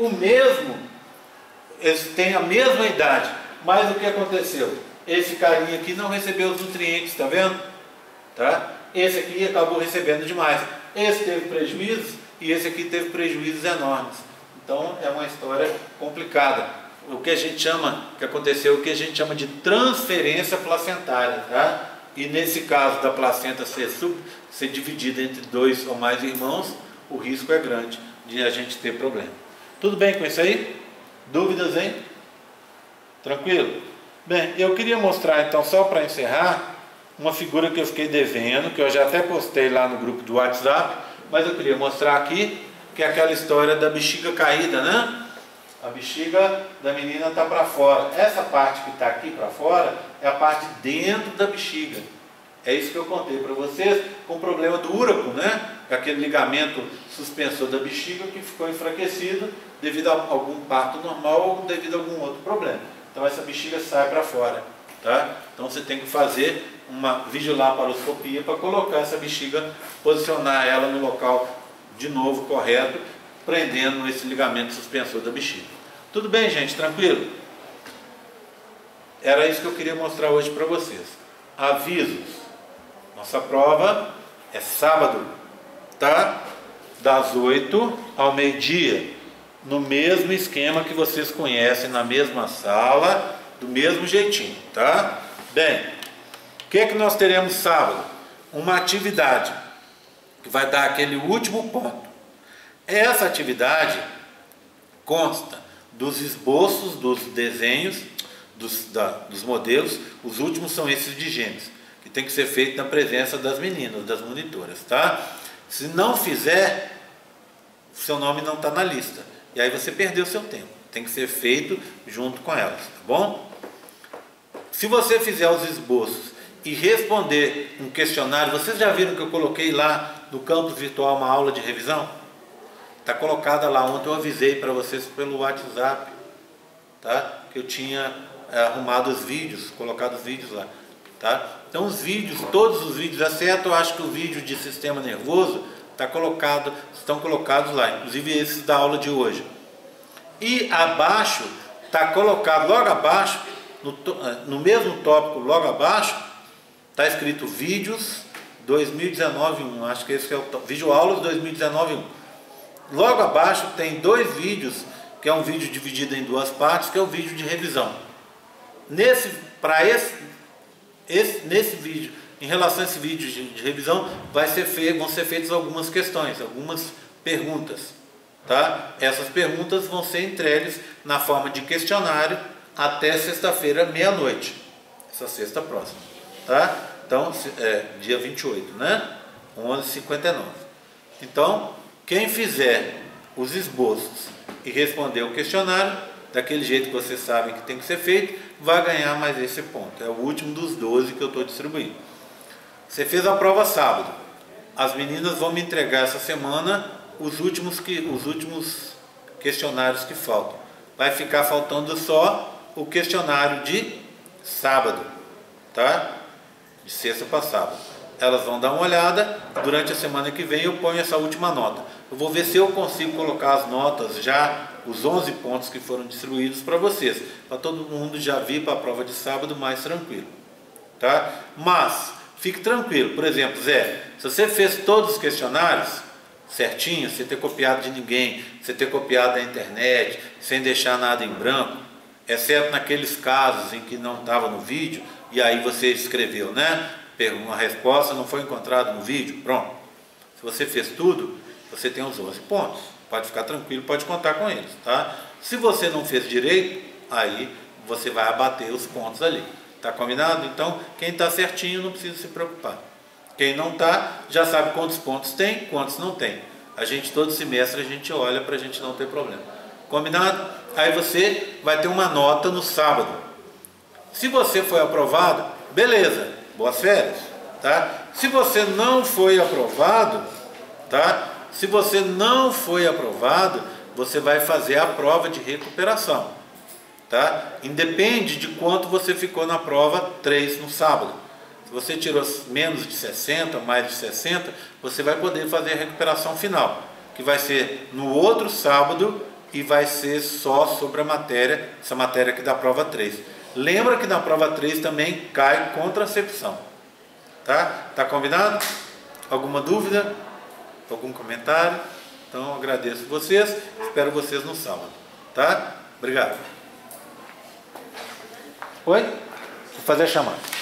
têm a mesma idade, mas o que aconteceu? Esse carinha aqui não recebeu os nutrientes, está vendo? Tá? Esse aqui acabou recebendo demais, esse teve prejuízos e esse aqui teve prejuízos enormes. Então é uma história complicada. O que a gente chama, que aconteceu, o que a gente chama de transferência placentária, tá? E nesse caso da placenta ser dividida entre 2 ou mais irmãos, o risco é grande de a gente ter problema. Tudo bem com isso aí? Dúvidas, hein? Tranquilo? Bem, eu queria mostrar então, só para encerrar, uma figura que eu fiquei devendo, que eu já até postei lá no grupo do WhatsApp, mas eu queria mostrar aqui, que é aquela história da bexiga caída, né? A bexiga da menina está para fora. Essa parte que está aqui para fora é a parte dentro da bexiga. É isso que eu contei para vocês, com o problema do úraco, né? Aquele ligamento suspensor da bexiga que ficou enfraquecido devido a algum parto normal ou devido a algum outro problema. Então essa bexiga sai para fora, tá? Então você tem que fazer uma videolaparoscopia para colocar essa bexiga, posicionar ela no local de novo correto, prendendo esse ligamento suspensor da bexiga. Tudo bem, gente? Tranquilo? Era isso que eu queria mostrar hoje para vocês. Avisos. Nossa prova é sábado, tá? Das 8 ao meio-dia, no mesmo esquema que vocês conhecem, na mesma sala, do mesmo jeitinho, tá? Bem, o que é que nós teremos sábado? Uma atividade que vai dar aquele último ponto. Essa atividade consta dos esboços, dos desenhos, dos modelos. Os últimos são esses de gêmeos, que tem que ser feito na presença das meninas, das monitoras, tá? Se não fizer, seu nome não está na lista, e aí você perdeu seu tempo. Tem que ser feito junto com elas, tá bom? Se você fizer os esboços e responder um questionário, vocês já viram que eu coloquei lá no campus virtual uma aula de revisão? Está colocada lá. Ontem eu avisei para vocês pelo WhatsApp, tá? Que eu tinha arrumado os vídeos, colocado os vídeos lá, tá? Então os vídeos, todos os vídeos, exceto eu acho que o vídeo de sistema nervoso estão colocados lá, inclusive esses da aula de hoje. E abaixo está colocado, logo abaixo, no mesmo tópico, logo abaixo, está escrito vídeos 2019-1, acho que esse é o vídeo aulas 2019-1. Logo abaixo tem 2 vídeos, que é um vídeo dividido em 2 partes, que é o vídeo de revisão. Nesse vídeo, em relação a esse vídeo de revisão, vão ser feitas algumas questões, algumas perguntas, tá? Essas perguntas vão ser entregues na forma de questionário até sexta-feira, meia-noite, essa sexta próxima, tá? Então, dia 28, né? 11h59. Então, quem fizer os esboços e responder o questionário, daquele jeito que vocês sabem que tem que ser feito, vai ganhar mais esse ponto. É o último dos 12 que eu estou distribuindo. Você fez a prova sábado. As meninas vão me entregar essa semana os últimos questionários que faltam. Vai ficar faltando só o questionário de sábado, tá? De sexta para sábado. Elas vão dar uma olhada. Durante a semana que vem eu ponho essa última nota. Eu vou ver se eu consigo colocar as notas já, os 11 pontos que foram distribuídos para vocês, para todo mundo já vir para a prova de sábado mais tranquilo, tá? Mas fique tranquilo. Por exemplo, Zé, se você fez todos os questionários certinho, sem ter copiado de ninguém, sem ter copiado da internet, sem deixar nada em branco, exceto naqueles casos em que não estava no vídeo, e aí você escreveu, né? Uma resposta não foi encontrada no vídeo, pronto. Se você fez tudo, você tem os 11 pontos. Pode ficar tranquilo, pode contar com eles, tá? Se você não fez direito, aí você vai abater os pontos ali. Tá combinado? Então, quem está certinho não precisa se preocupar. Quem não está, já sabe quantos pontos tem, quantos não tem. A gente, todo semestre, a gente olha para a gente não ter problema. Combinado? Aí você vai ter uma nota no sábado. Se você foi aprovado, beleza, boas férias, tá? Se você não foi aprovado, tá? Se você não foi aprovado, você vai fazer a prova de recuperação, tá? Independe de quanto você ficou na prova 3 no sábado. Se você tirou menos de 60, mais de 60, você vai poder fazer a recuperação final, que vai ser no outro sábado e vai ser só sobre a matéria, essa matéria aqui da prova 3. Lembra que na prova 3 também cai contracepção, tá? Tá combinado? Alguma dúvida? Algum comentário? Então agradeço vocês, espero vocês no sábado, tá? Obrigado. Oi? Vou fazer a chamada.